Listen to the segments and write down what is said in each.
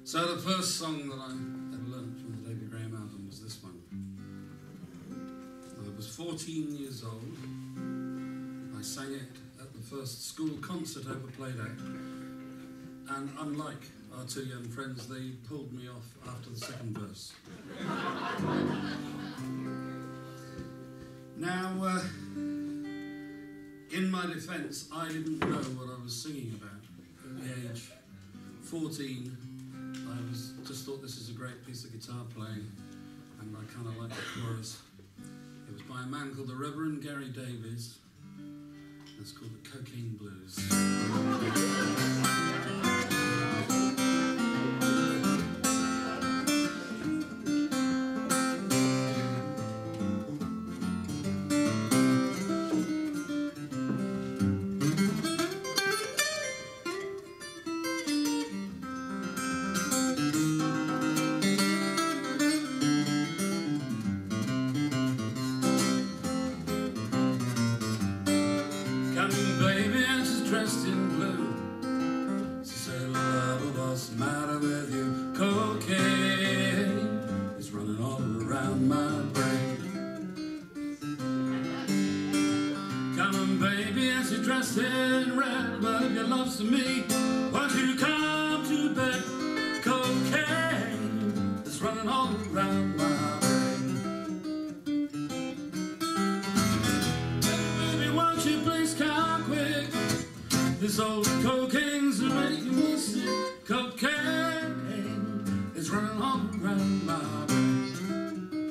So the first song that I ever learned from the David Graham album was this one. I was 14 years old. I sang it at the first school concert I ever played at. And unlike our two young friends, they pulled me off after the second verse. Now, in my defence, I didn't know what I was singing about. At the age 14, I just thought this is a great piece of guitar playing, and I kind of liked the chorus. It was by a man called the Reverend Gary Davies. It's called the Cocaine Blues. Baby, and she's dressed in blue. She said, love, what's the matter with you? Cocaine is running all around my brain. Come on, baby, and she's dressed in red. But if your love's to me, won't you come to bed? Cocaine is running all around my brain. This old cocaine's making me sick. Cocaine is running all around my brain.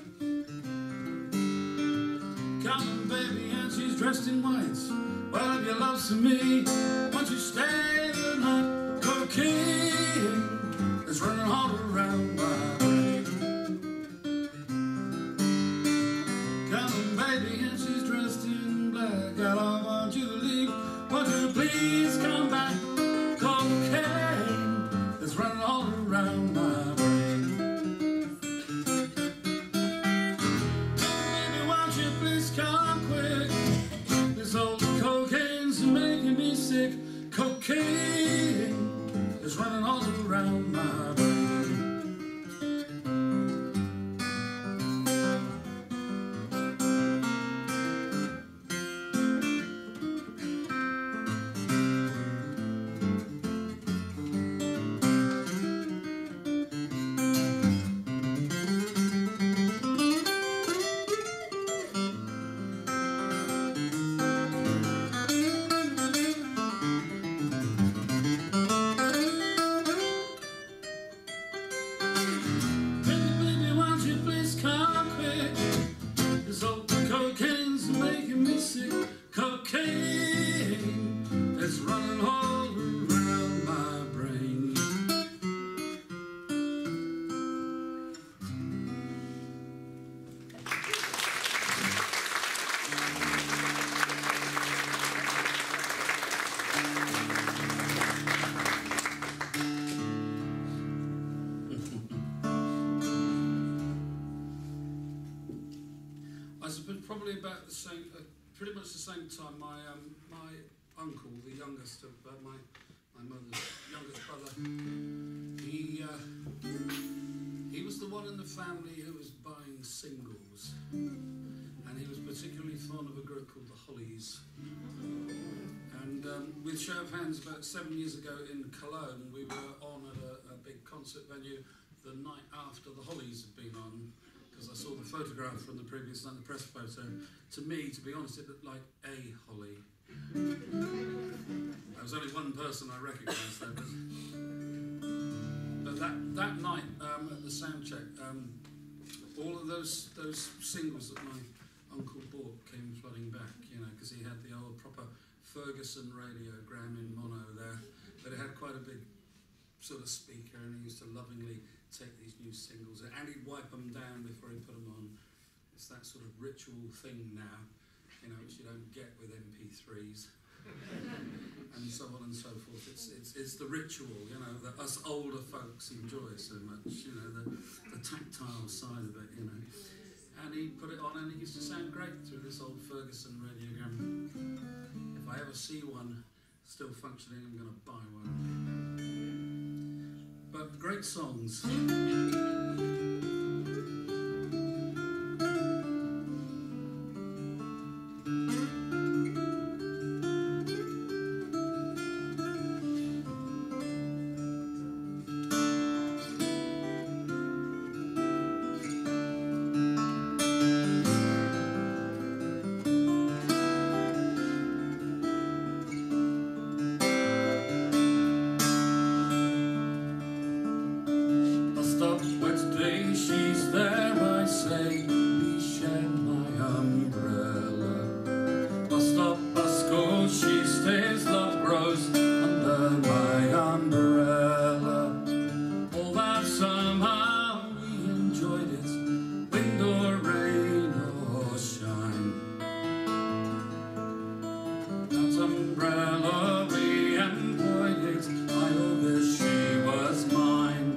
Come on, baby, and she's dressed in white. Well, if your love's to me, won't you stay the night? Cocaine is running all around my brain. Come on, baby, and she's dressed in black. I don't want you to leave. Won't you please come back? Cocaine is running all around my brain. Baby, won't you please come quick? This old cocaine's making me sick. Cocaine is running all around my brain. Cocaine's making me sick. Cocaine is running all around my brain. I suppose probably about the same, pretty much the same time. My uncle, the youngest of my mother's youngest brother, he was the one in the family who was buying singles, and he was particularly fond of a group called the Hollies. And with show of hands, about 7 years ago in Cologne, we were on at a big concert venue the night after the Hollies had been on. Because I saw the photograph from the previous night, the press photo. To me, to be honest, it looked like a holly. There was only one person I recognised there. But that night at the sound check, all of those singles that my uncle bought came flooding back, you know, because he had the old proper Ferguson radiogram in mono there, but it had quite a big sort of speaker, and he used to lovingly take these new singles and he'd wipe them down before he put them on. It's that sort of ritual thing now, you know, which you don't get with MP3s and so on and so forth. It's the ritual, you know, that us older folks enjoy so much, you know, the tactile side of it, you know. And he put it on and it used to sound great through this old Ferguson radiogram. If I ever see one still functioning, I'm going to buy one. but great songs. She's there, I say, please share my umbrella. Bus stop, bus goes, she stays, love grows under my umbrella. All that somehow we enjoyed it, wind or rain or shine. That umbrella we employed it, I wish she was mine.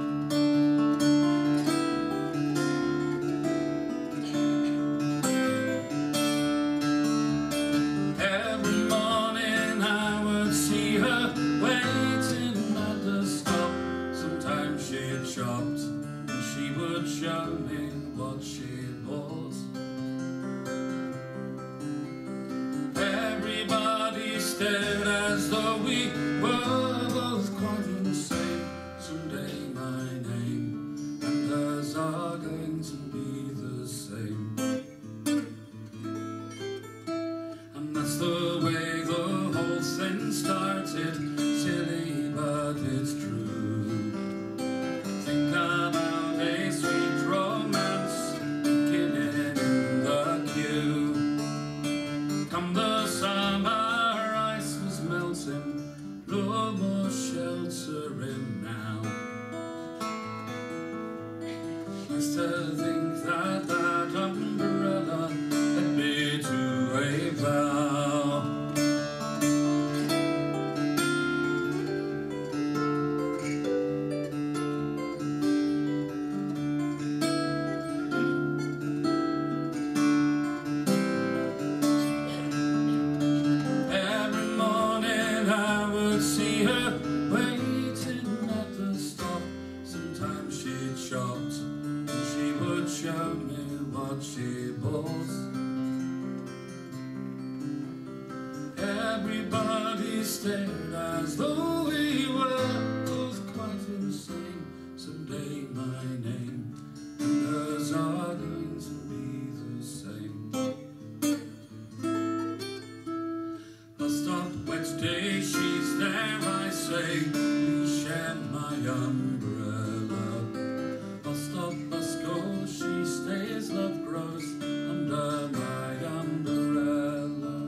Shopped, and she would show me what she bought. Everybody stared as though we were both quite insane. Someday my name and hers are going to be the same. And that's the way the whole thing started. Silly, but it's true. Think about a sweet romance beginning in the queue. Come the summer, ice was melting, no more sheltering now. I still think that that umbrella led me to a vow. See her waiting at the stop. Sometimes she'd shopped, and she would show me what she bought. Everybody stared as though we were both quite insane. Someday my name and hers are going to be the same. Bus stop, wet day, she's there, I say, please share my umbrella. Bus stop, bus goes, she stays, love grows under my umbrella.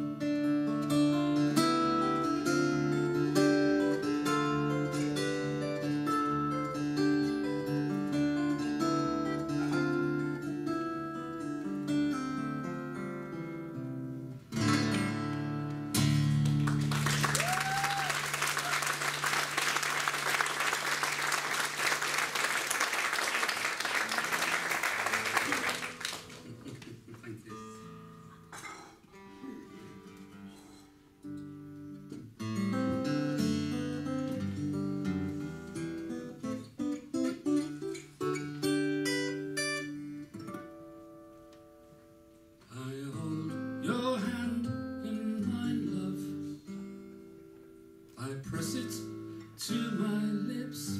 Press it to my lips.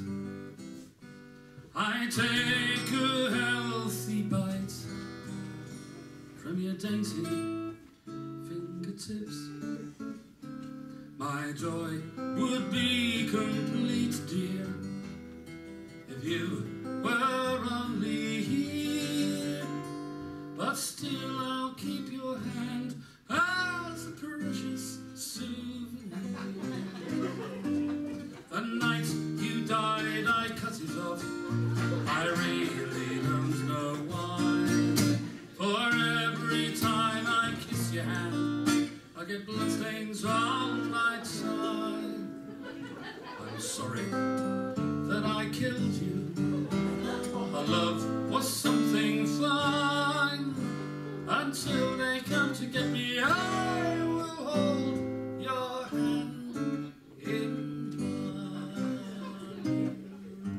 I take a healthy bite from your dainty fingertips. My joy would be complete, dear, if you were only here. But still I'll keep your hand as a precious souvenir. The night you died, I cut it off. I really don't know why. For every time I kiss your hand, I get bloodstains on my tie. I'm sorry that I killed you. Our love was something fine. Until they come to get me, I will hold your hand in mine.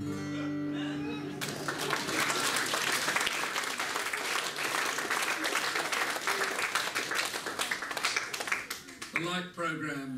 programme,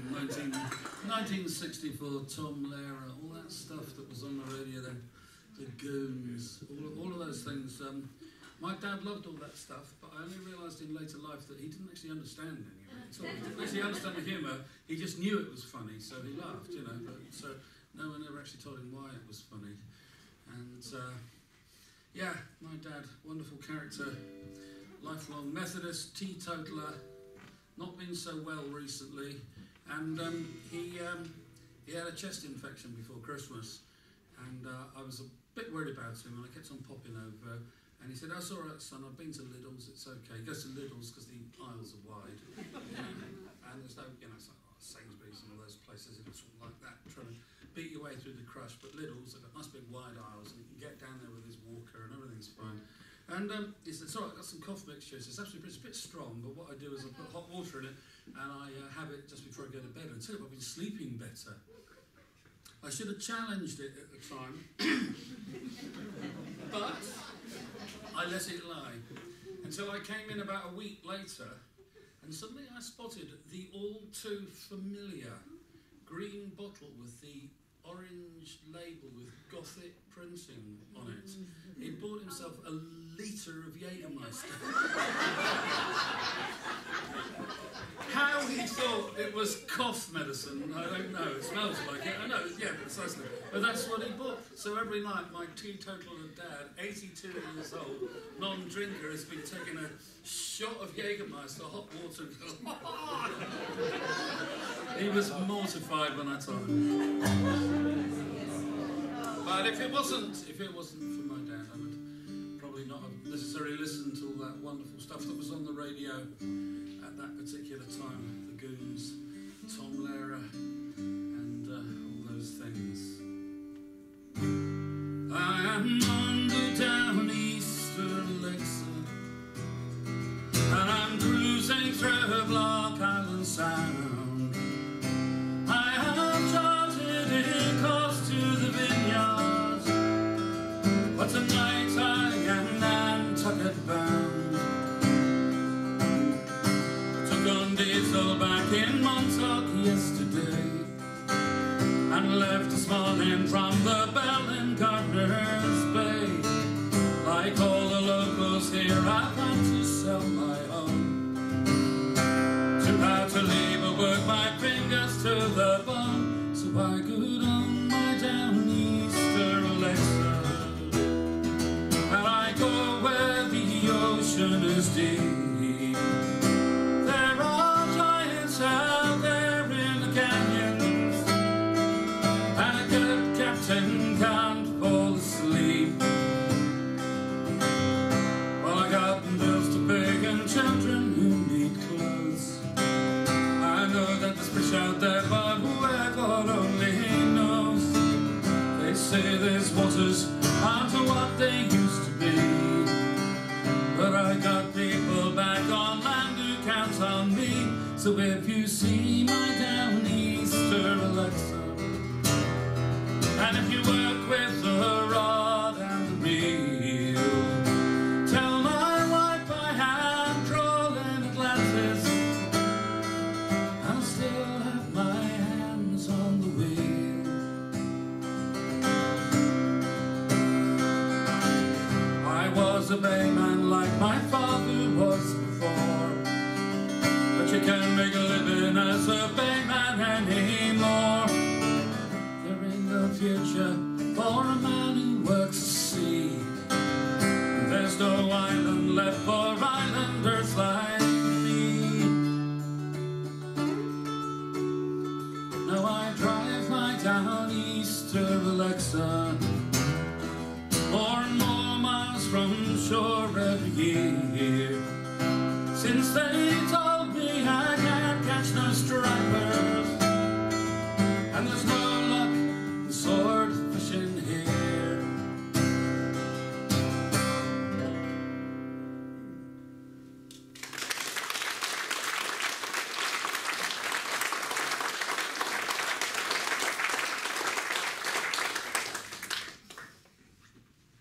1964, Tom Lehrer, all that stuff that was on the radio then, the Goons, all of those things. My dad loved all that stuff, but I only realised in later life that he didn't actually understand any of it. He didn't actually understand the humour, he just knew it was funny, so he laughed, you know. But no one ever actually told him why it was funny. And yeah, my dad, wonderful character, lifelong Methodist, teetotaler, not been so well recently, and he had a chest infection before Christmas, and I was a bit worried about him, and I kept on popping over, and he said, "That's all right, son, I've been to Lidl's, it's okay." He goes to Lidl's because the aisles are wide, and there's no, you know, it's like Sainsbury's and all those places, it's all like that, trying to beat your way through the crush, but Lidl's, they've got nice big wide aisles, and you can get down there with his walker, and everything's fine. And he said, "It's all right, I've got some cough mixtures. It's actually it's a bit strong, but what I do is I put hot water in it, and I have it just before I go to bed. And tell you, I've been sleeping better." I should have challenged it at the time, but I let it lie until I came in about a week later, and suddenly I spotted the all too familiar green bottle with the orange label with Gothic printing on it. He'd bought himself a litre of Jägermeister. How he thought it was cough medicine, I don't know. It smells like it. I know, yeah, precisely. But that's what he bought. So every night, my teetotaler dad, 82 years old, non-drinker, has been taking a shot of Jägermeister, hot water. He was mortified when I told him. But if it wasn't for my dad, I would probably not have necessarily listened to all that wonderful stuff that was on the radio at that particular time. The Goons, Tom Lehrer, and all those things. I am under down Easter Alexa, and I'm cruising through Block Island Sound. I have charted it close to the vineyards, but tonight I am Nantucket bound. Took on diesel back in Montauk yesterday, and left this morning from the Bell in Gardner's Bay. Like all the locals here, I've had to sell my home. Too hard to leave or work my fingers to the bone, so I go on my down Easter Alexa, and I go where the ocean is deep. There are giants out there in the canyons, and a good captain can't fall asleep. Well, I got bills to pay and children who need clothes. I know that there's fish out there, but where God only knows. They say these waters aren't what they used to be, but I got people back on land who count on me. So if you see my down Easter Alexa, and if you work with the rod and the reel, tell my wife I am trolling Atlantis, I'll still have my hands on the wheel. I was a bayman like my father was before, but you can't make a living as a bayman anymore. There ain't no future for a man who works the sea. There's no island left for islanders like me. Now I drive my down Easter Alexa more and more miles from shore every year, since they told me I can't catch no stripers, and there's no luck in sword fishing here.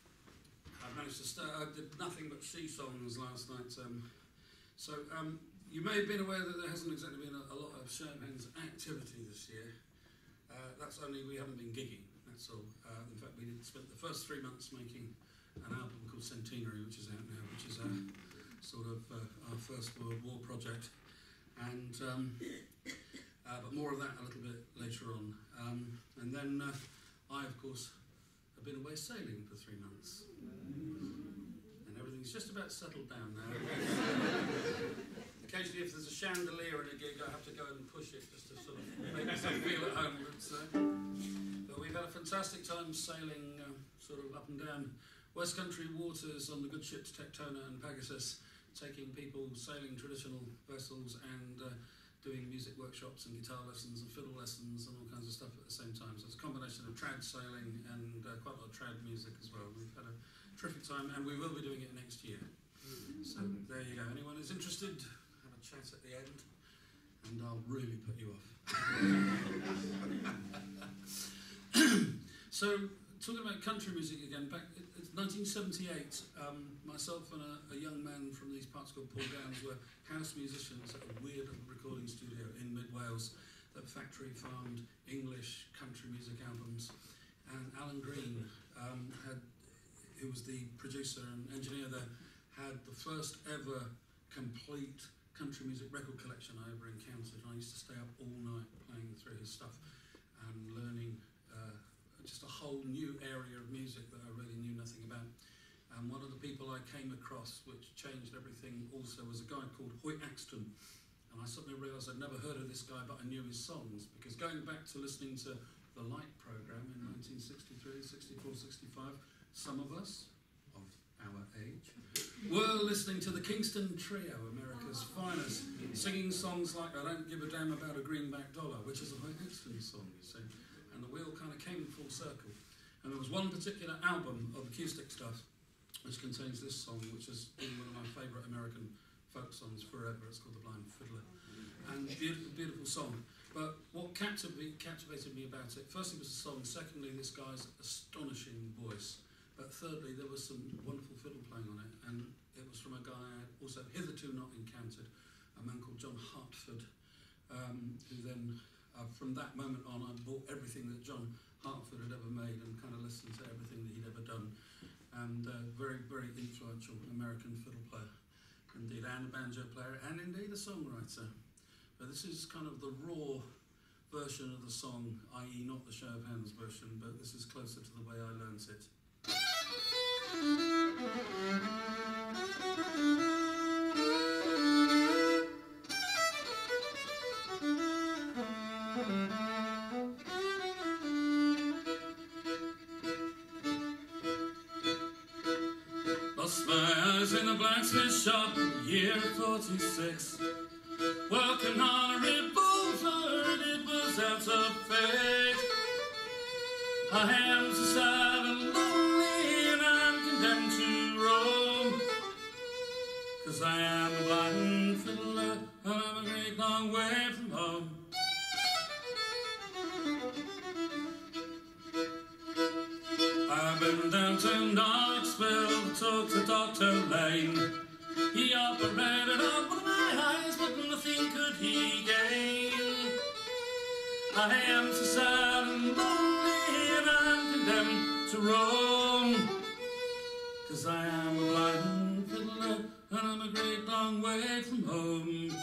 I managed to I did nothing but sea songs last night. You may have been aware that there hasn't exactly been a lot of Shermhands activity this year. That's only we haven't been gigging, that's all. In fact, we spent the first 3 months making an album called Centenary, which is out now, which is sort of our First World War project. And but more of that a little bit later on. And then I, of course, have been away sailing for 3 months. And everything's just about settled down now. Occasionally, if there's a chandelier in a gig, I have to go and push it just to sort of make myself feel at home. But we've had a fantastic time sailing sort of up and down West Country waters on the good ships Tectona and Pegasus, taking people sailing traditional vessels and doing music workshops and guitar lessons and fiddle lessons and all kinds of stuff at the same time. So it's a combination of trad sailing and quite a lot of trad music as well. We've had a terrific time, and we will be doing it next year. So there you go. Anyone who's interested, have a chat at the end, and I'll really put you off. So, talking about country music again, back it's 1978, myself and a young man from these parts called Paul Downs were house musicians at a weird recording studio in mid-Wales that factory farmed English country music albums. And Alan Green, who was the producer and engineer there, had the first ever complete country music record collection I ever encountered. And I used to stay up all night playing through his stuff and learning just a whole new area of music that I really knew nothing about. And one of the people I came across, which changed everything also, was a guy called Hoyt Axton. And I suddenly realised I'd never heard of this guy, but I knew his songs, because going back to listening to the Light programme in 1963, 64, 65, some of us, of our age, were listening to the Kingston Trio, America's finest, singing songs like I Don't Give a Damn About a Greenback Dollar, which is a Hoyt Axton song, you see. And the wheel kind of came full circle. And there was one particular album of acoustic stuff which contains this song, which has been one of my favourite American folk songs forever. It's called The Blind Fiddler. And beautiful song. But what captivated me about it, firstly was the song, secondly this guy's astonishing voice. But thirdly, there was some wonderful fiddle playing on it, and it was from a guy I had also hitherto not encountered, a man called John Hartford, who then, from that moment on, I bought everything that John Hartford had ever made and kind of listened to everything that he'd ever done. And very, very influential American fiddle player, indeed, and a banjo player, and indeed a songwriter. But this is kind of the raw version of the song, i.e. not the Show of Hands version, but this is closer to the way I learnt it. Lost my eyes in a blacksmith shop, year 46. Working on a revolver, it was out of fate. I am so sad and lonely, and I'm condemned to roam. 'Cause I am a blind fiddler, and I'm a great long way from home. I've been down to Knoxville to talk to Dr. Lane. He operated on one of my eyes, but nothing could he gain. I am so sad and lonely, and I'm condemned to roam. 'Cause I am a blind fiddler, and I'm a great long way from home.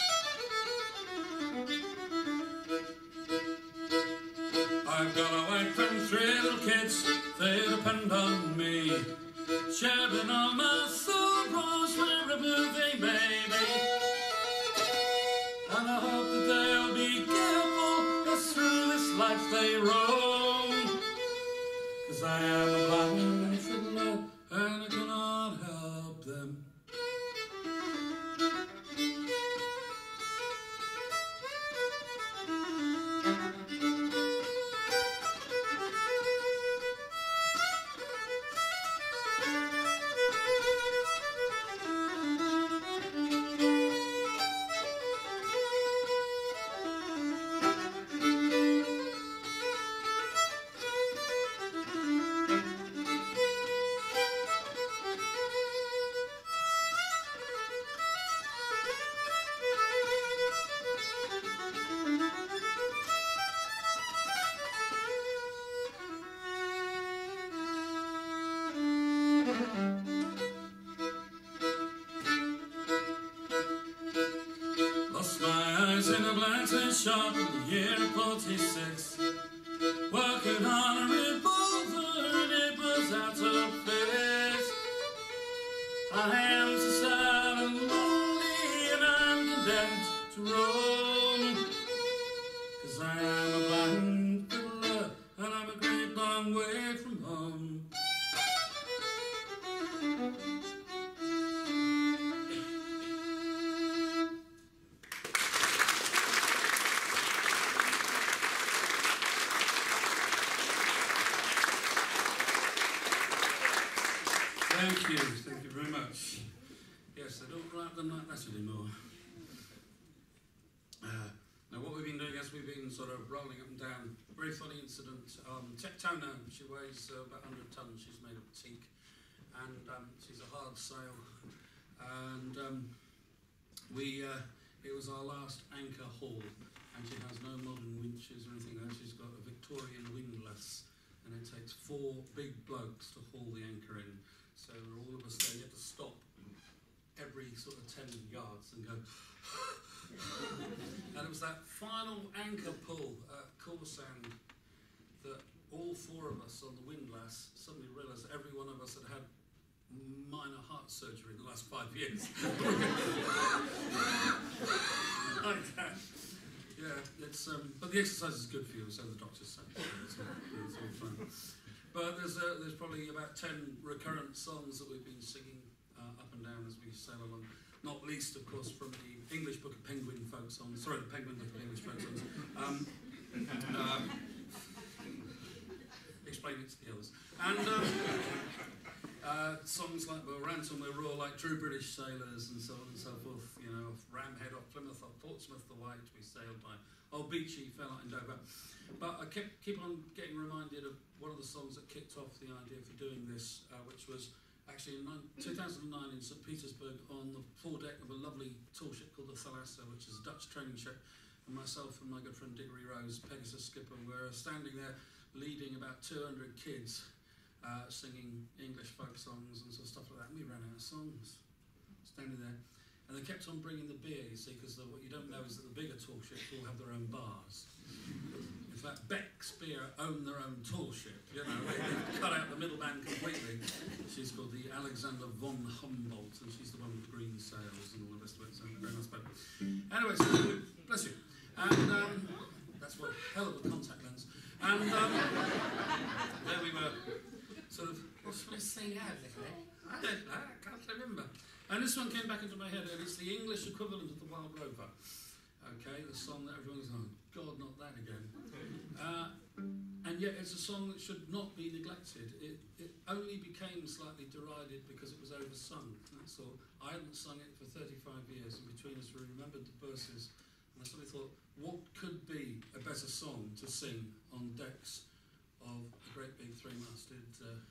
I've got a wife and 3 little kids, they depend on me, sharing all my sorrows wherever they may be. And I hope that they'll be careful as through this life they roam. 'Cause I am a blind fiddler, and I cannot help them. mountain shop in the year 46, working on a revolver and it was out of place. I am so sad and lonely and I'm condemned to roam, 'cause I am a blind fiddler and I'm a great long way from home. Thank you very much. Yes, they don't write them like that anymore. Now what we've been doing is we've been sort of rolling up and down. Very funny incident. Tectona, she weighs about 100 tons, she's made of teak, and she's a hard sail. And it was our last anchor haul, and she has no modern winches or anything like that. She's got a Victorian windlass, and it takes 4 big blokes to haul the anchor in. So all of us there, you have to stop every sort of 10 yards and go. And it was that final anchor pull at Corsand that all 4 of us on the windlass suddenly realised that every one of us had minor heart surgery in the last 5 years. Like that. Yeah, it's but the exercise is good for you, so the doctors say. It's all fun. But there's probably about 10 recurrent songs that we've been singing up and down as we sail along. Not least, of course, from the English Book of Penguin folk songs. Sorry, the Penguin Book of English folk songs. Explain it to the others. And songs like "We'll Ransom, We'll Roar," like "True British Sailors," and so on and so forth. You know, Ramhead off Plymouth, off Portsmouth the White, we sailed by Old Beachy, fell out in Dover. But I keep on getting reminded of one of the songs that kicked off the idea for doing this, which was actually in 2009 in St. Petersburg on the foredeck of a lovely tall ship called the Thalassa, which is a Dutch training ship. And myself and my good friend Diggory Rose, Pegasus skipper, were standing there leading about 200 kids singing English folk songs and sort of stuff like that. And we ran out of songs, standing there. And they kept on bringing the beer, you see, because what you don't know is that the bigger tall ships all have their own bars. In fact, Beck's Beer own their own tall ship, you know, they cut out the middleman completely. She's called the Alexander von Humboldt, and she's the one with the green sails and all the rest of it, so very nice boat. Anyway, so, bless you. And that's one hell of a contact lens. And there we were, sort of, what should I say now, I can't remember. And this one came back into my head, and it's the English equivalent of the Wild Rover. Okay, the song that everyone's oh God, not that again. And yet it's a song that should not be neglected. It only became slightly derided because it was oversung, that's all. I hadn't sung it for 35 years, and between us we remembered the verses, and I suddenly thought, what could be a better song to sing on decks of a great big 3-masted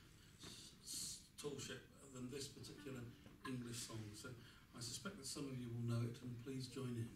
tall ship than this particular English song. So I suspect that some of you will know it, and please join in.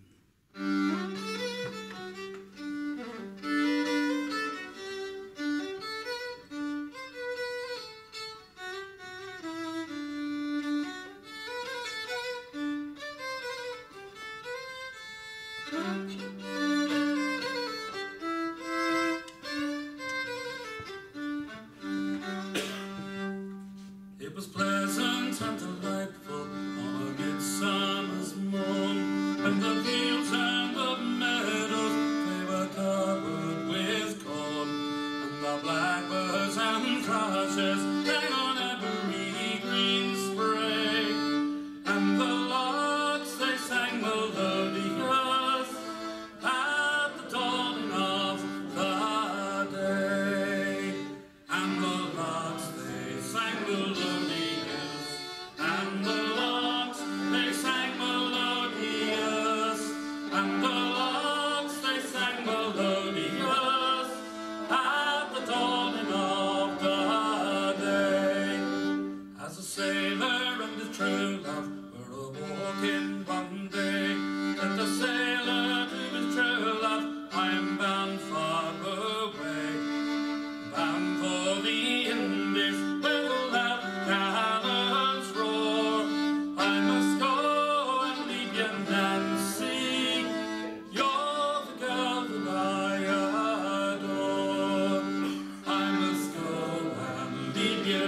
It was pleasant and delightful on a midsummer's morn, when the fields and the meadows, they were covered with corn, and the blackbirds and thrushes sang on every green spray, and the larks, they sang melodious at the dawning of the day, and the larks, they sang melodious. And the larks, they sang melodious, and the larks, they sang melodious at the dawning of the day. As the sailor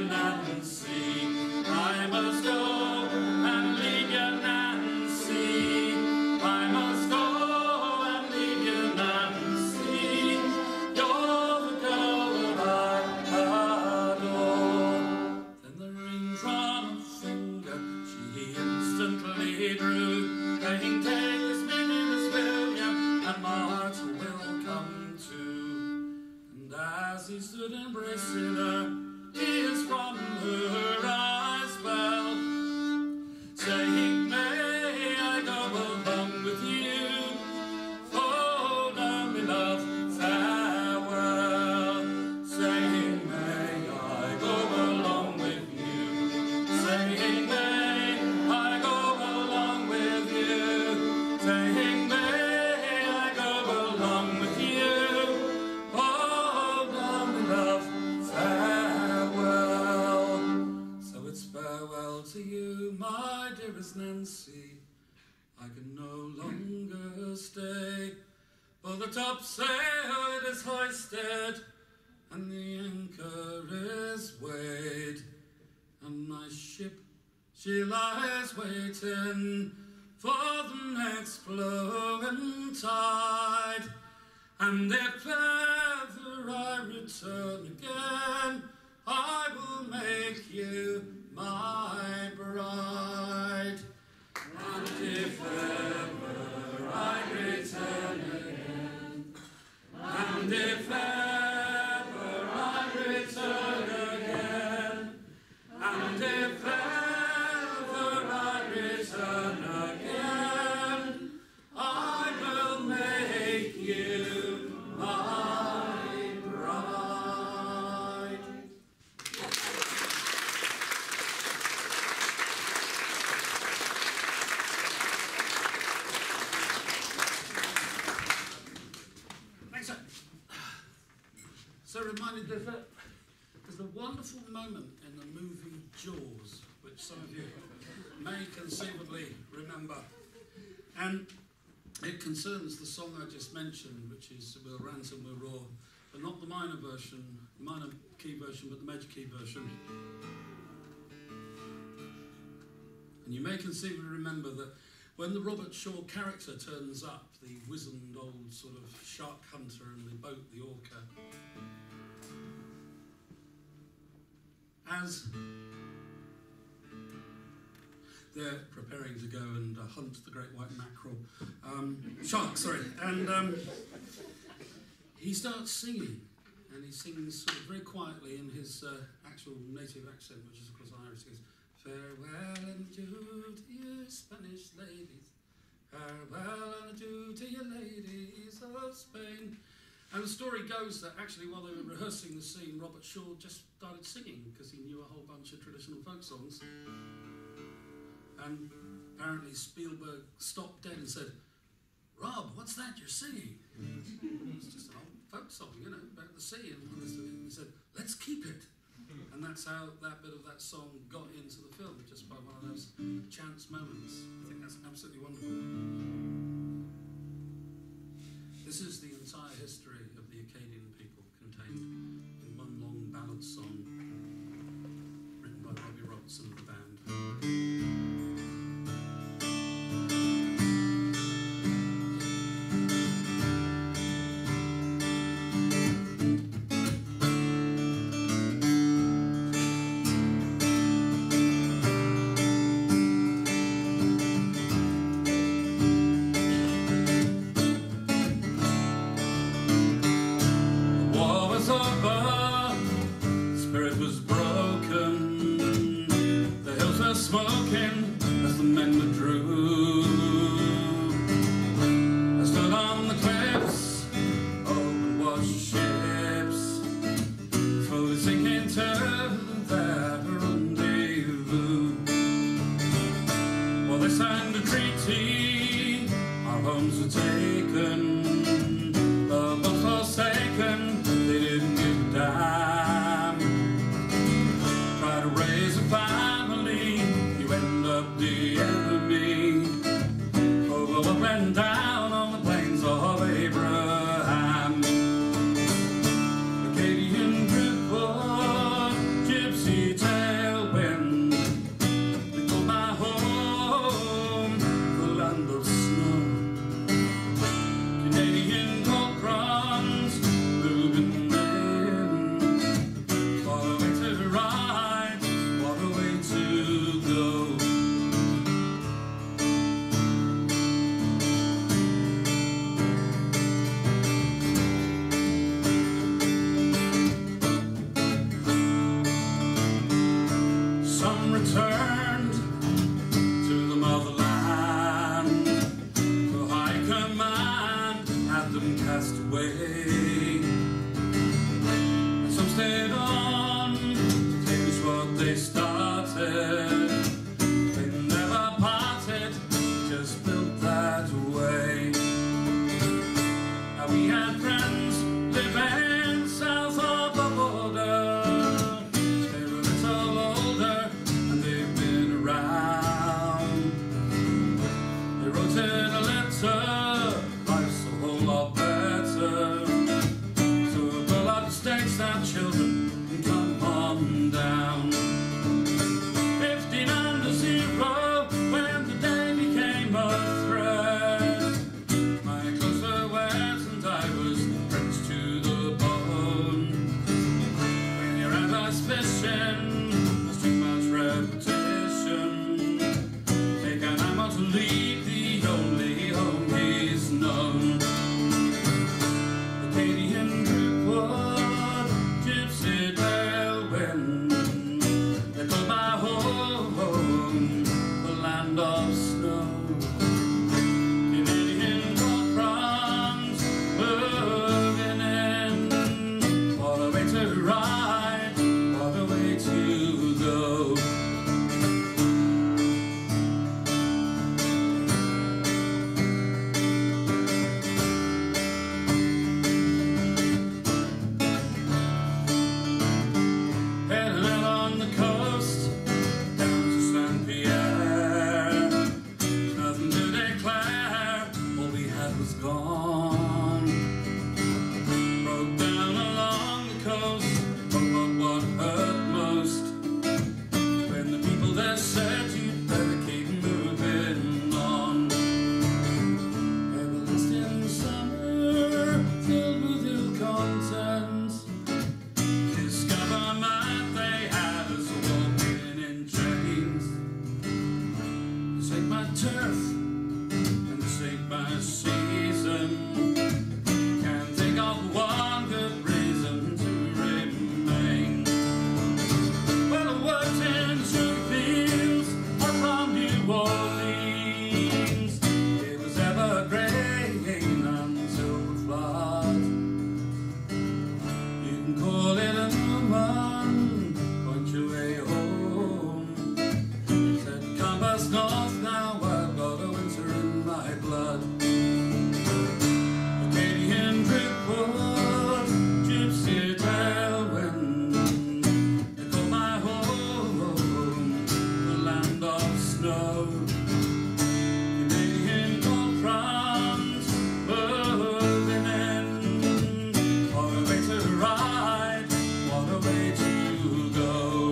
Nancy. I must go and leave you, Nancy. I must go and leave you, Nancy. You're the girl that I adore. Then the ring from her finger she instantly drew, saying, take this Miss William, and Martin will come too. And as he stood embracing her, tears from her eyes fell, saying, may I go along with you? Oh, now me love, farewell. Saying, may I go along with you? Saying, may I go along with you? Saying, may I go along with you? Oh, now me love, farewell. So it's farewell to you, my dearest Nancy. I can no longer stay, for the topsail is hoisted and the anchor is weighed, and my ship, she lies waiting for the next flowing tide. And if ever I return again, I will make you my bride. And if ever I return again, and if ever I return again, and if ever I return again, I will make you my bride. Thanks, sir. So reminded there's a wonderful moment in the movie Jaws, which some of you may conceivably remember. And it concerns the song I just mentioned, which is We'll Ransom, We'll Roar, but not the minor version, the minor key version, but the major key version. And you may conceivably remember that when the Robert Shaw character turns up, the wizened old sort of shark hunter in the boat, the Orca, as they're preparing to go and hunt the great white mackerel, shark, sorry, and he starts singing, and he sings sort of very quietly in his actual native accent, which is of course Irish. He goes, farewell and adieu to you Spanish ladies, farewell and adieu to you ladies of Spain. And the story goes that actually while they were rehearsing the scene, Robert Shaw just started singing because he knew a whole bunch of traditional folk songs. And apparently Spielberg stopped dead and said, Rob, what's that you're singing? It's just an old folk song, you know, about the sea. And he said, let's keep it. And that's how that bit of that song got into the film, just by one of those chance moments. I think that's absolutely wonderful. This is the entire history of the Acadian people contained in one long ballad song written by Robbie Robertson of the band. release our children and come on down. 15 under 0 when the day became a threat. My clothes were wet and I was drenched to the bone. When you're out ice fishing, there's too much repetition. Make an ammo to leave the only home he's known. Acadian Brookwood, Gypsy Tailwind, they called my home the land of snow. Canadian gold prawns moving in. What a way to ride, what a way to go. Heading out on the coast, down to Saint Pierre. Nothing to declare, all we had was gone. Broke down along the coast, but what hurt most, when the people there said you'd better keep moving on. Everlasting summer, filled with ill content. Discover they had us walking in chains. This ain't my turf, and this ain't my season. Can't think of one good reason to remain. Well, I worked in the sugar fields up from New Orleans. It was evergreen until the flood. You can call it a woman, point your way home. Said compass north, now I've got a winter in my blood. Acadian Brookwood, Gypsy Tailwind, they call my home the land of snow. Canadian gold prawns moving in. What a way to ride, what a way to go.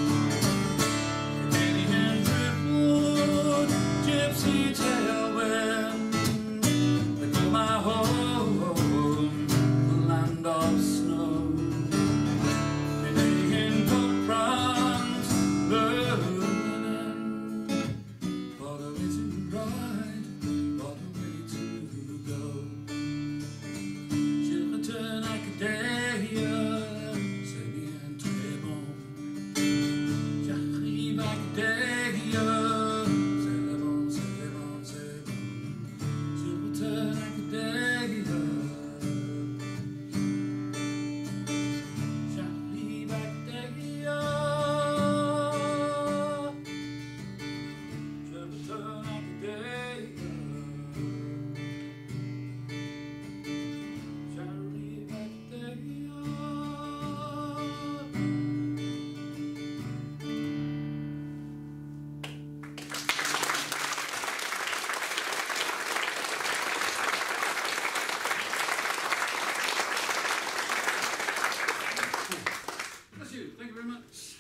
Canadian Brookwood, Gypsy Tailwind, they call my home the land of snow. Canadian gold prawns moving in. What a way to ride, what a way to go. Je retourne à Cadeia, c'est bien très bon. J'arrive à Cadeia, c'est bon, c'est bon, c'est bon. Je retourne à Cadeia, j'arrive à Cadeia. Je retourne à Cadeia. J'arrive à Cadeia. Bless you. Thank you very much.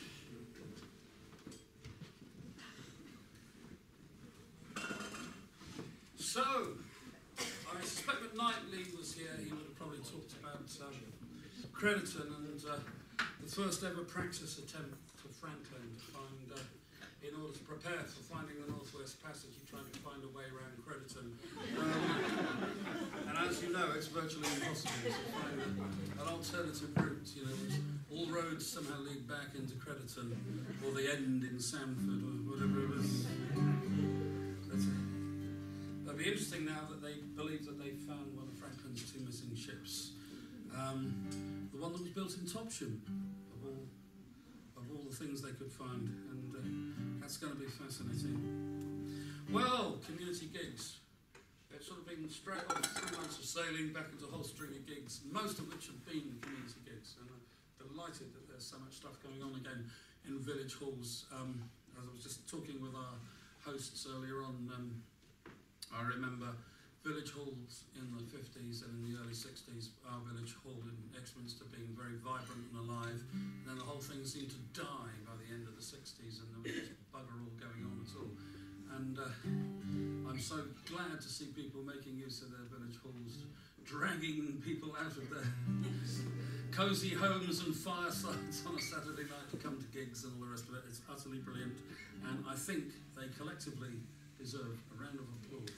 So, I suspect that Knightley was here. He would have probably talked about Crediton and the first ever praxis attempt for Franklin to find, in order to prepare for finding the Northwest Passage, he tried to find a way around Crediton. And as you know, it's virtually impossible to find an alternative route. You know, all roads somehow lead back into Crediton, or they end in Sanford, or whatever it was. That's it. It'll be interesting now that they believe that they found one of Franklin's two missing ships. The one that was built in Topsham, of all the things they could find, and that's going to be fascinating. Well, community gigs. They've sort of been straight off 3 months of sailing back into a whole string of gigs, most of which have been community gigs, and I'm delighted that there's so much stuff going on again in village halls. As I was just talking with our hosts earlier on, I remember village halls in the 50s and in the early 60s, our village hall in Exminster being very vibrant and alive. And then the whole thing seemed to die by the end of the 60s, and there was just bugger all going on at all. And I'm so glad to see people making use of their village halls, dragging people out of their cosy homes and firesides on a Saturday night to come to gigs and all the rest of it. It's utterly brilliant, and I think they collectively deserve a round of applause.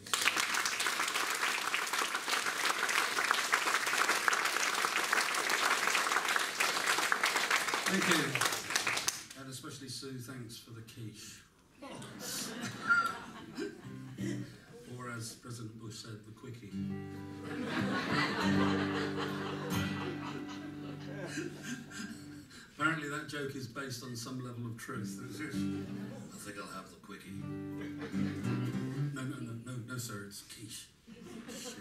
Thank you. And especially Sue, thanks for the quiche. Or as President Bush said, the quickie. Apparently that joke is based on some level of truth. I think I'll have the quickie. No, sir, it's quiche. Shit.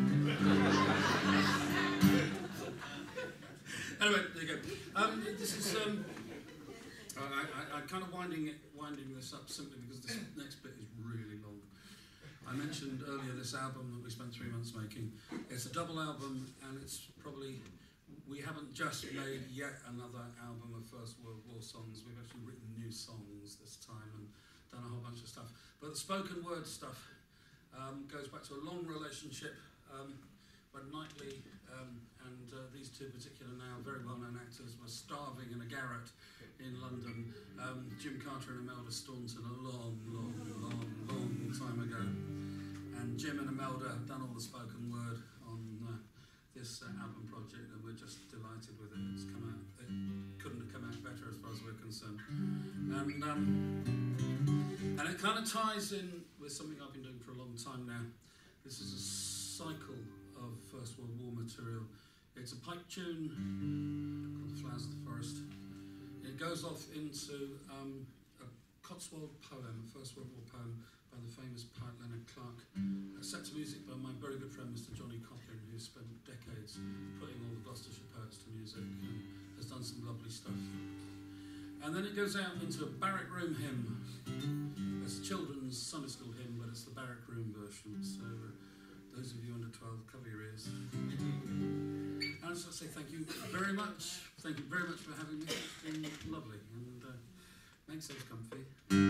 Anyway, there you go. This is I kind of winding this up simply because this next bit is really long. I mentioned earlier this album that we spent 3 months making. It's a double album, and it's probably, we haven't just made yet another album of First World War songs. We've actually written new songs this time and done a whole bunch of stuff. But the spoken word stuff goes back to a long relationship when Knightley and these two particular now very well-known actors were starving in a garret in London. Jim Carter and Imelda Staunton a long time ago. And Jim and Imelda have done all the spoken word on this album project, and we're just delighted with it. It's come out, it couldn't have come out better as far as we're concerned. And it kind of ties in with something I've been doing for a long time now. This is a cycle of First World War material. It's a pipe tune called The Flowers of the Forest. It goes off into a Cotswold poem, a First World War poem by the famous poet Leonard Clark, set to music by my very good friend Mr. Johnny Coplin, who spent decades putting all the Gloucestershire poets to music and has done some lovely stuff. And then it goes out into a barrack room hymn. It's a children's Sunday school hymn, but it's the barrack room version. So those of you under 12, cover your ears. And I just want to say thank you very much. Thank you very much for having me. It's been lovely, and make yourselves comfy.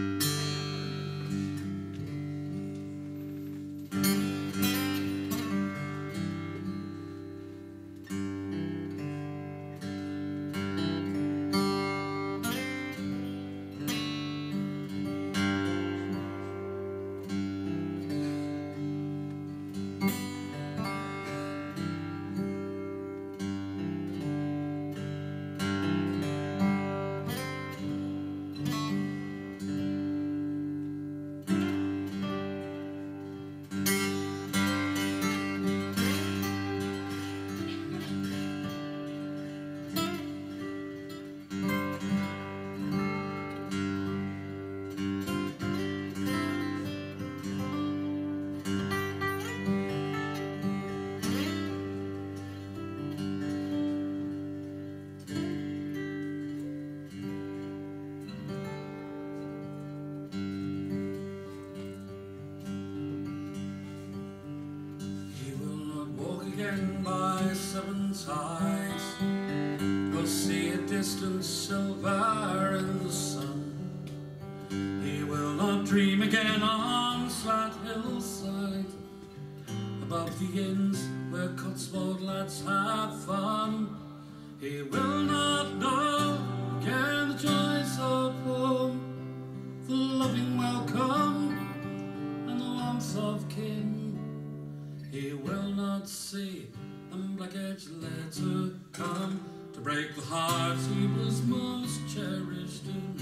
By seven tides, you'll see a distant silver in the sun. He will not dream again on Slat hillside, above the inns where Cotswold lads have fun. He will not know again the joys of home, the loving welcome and the warmth of kin. He will not see a black-edged letter come to break the heart he was most cherished in.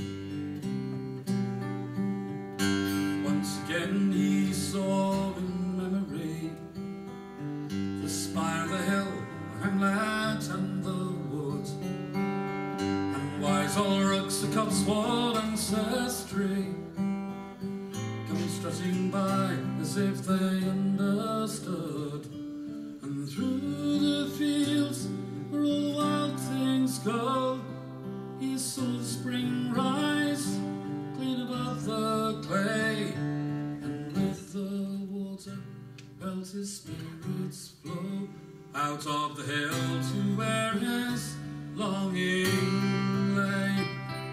Once again he saw in memory the spire of the hill, the hamlet and the wood, and wise old rooks of Cotswold ancestry come strutting by as if they understood. And through the fields where all the wild things go, he saw the spring rise clean above the clay, and with the water fell felt his spirits flow out of the hill to where his longing lay.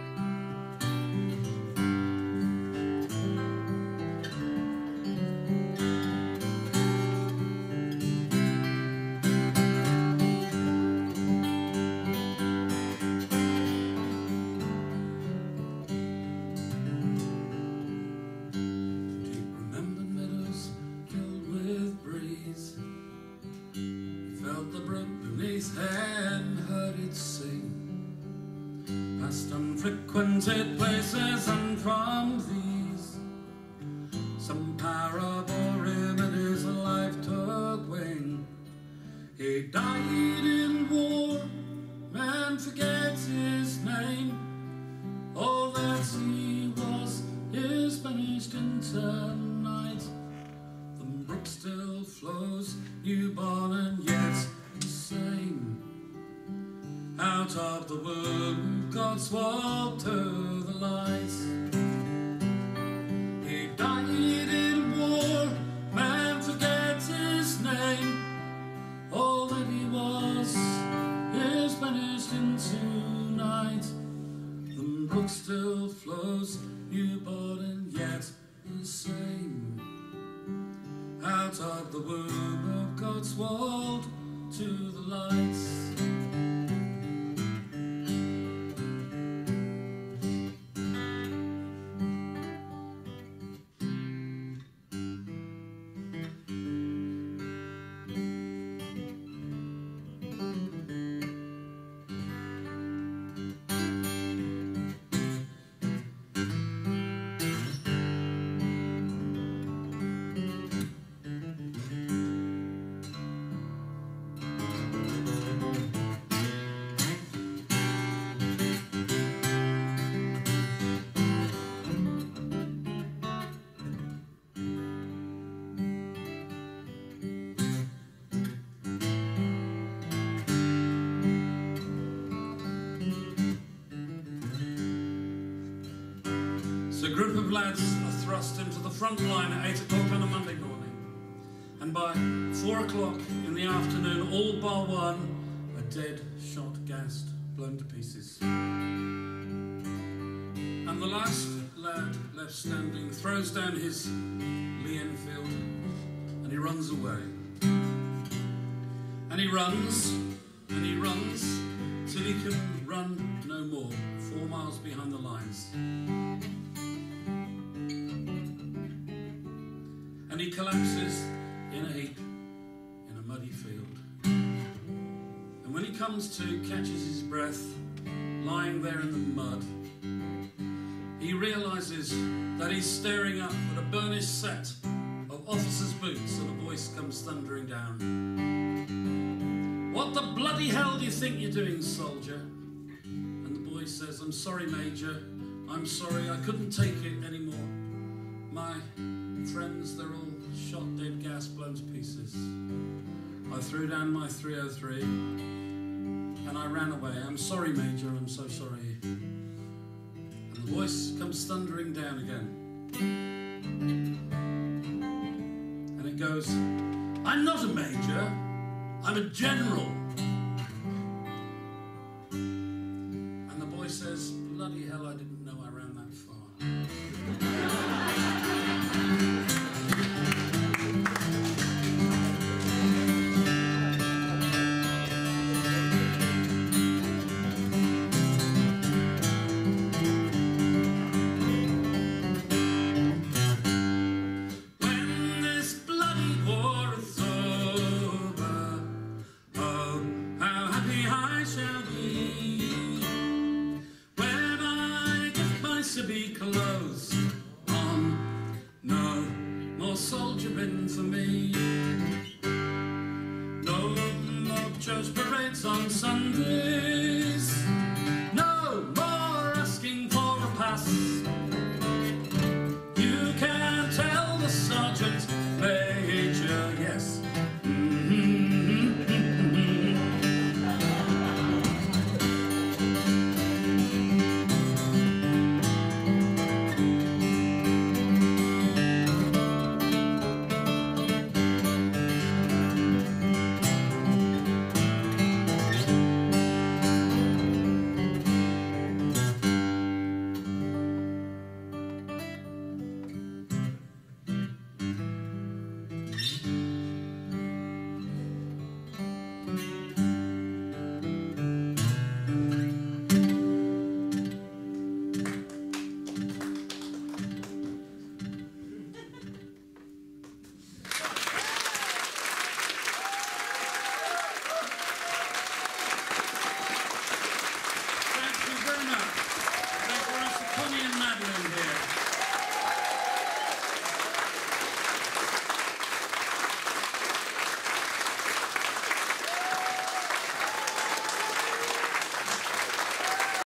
Unfrequented places, and from these some parable remedies life took wing. He died in war, man forgets his name. All that he was is vanished into night. The brook still flows, newborn and yet the same. Out of the womb, God swallowed to the light. He died in war, man forgets his name. All that he was is vanished into night. The brook still flows, newborn and yet the same. Out of the womb of God swallowed to the light. So a group of lads are thrust into the front line at 8 o'clock on a Monday morning, and by 4 o'clock in the afternoon, all bar one are dead, shot, gassed, blown to pieces. And the last lad left standing throws down his Lee Enfield and he runs away. And he runs, and he runs, till he can run no more, 4 miles behind the lines. And he collapses in a heap in a muddy field. And when he comes to, catches his breath, lying there in the mud, he realises that he's staring up at a burnished set of officers' boots, and a voice comes thundering down. "What the bloody hell do you think you're doing, soldier?" And the boy says, "I'm sorry, Major. I'm sorry, I couldn't take it anymore. My friends, they're all shot, dead, gas, blown to pieces. I threw down my 303 and I ran away. I'm sorry, Major, I'm so sorry." And the voice comes thundering down again. And it goes, "I'm not a major, I'm a general." And the boy says, "Bloody hell, I didn't know I ran that far." Soldiering for me. No more church parades on Sunday.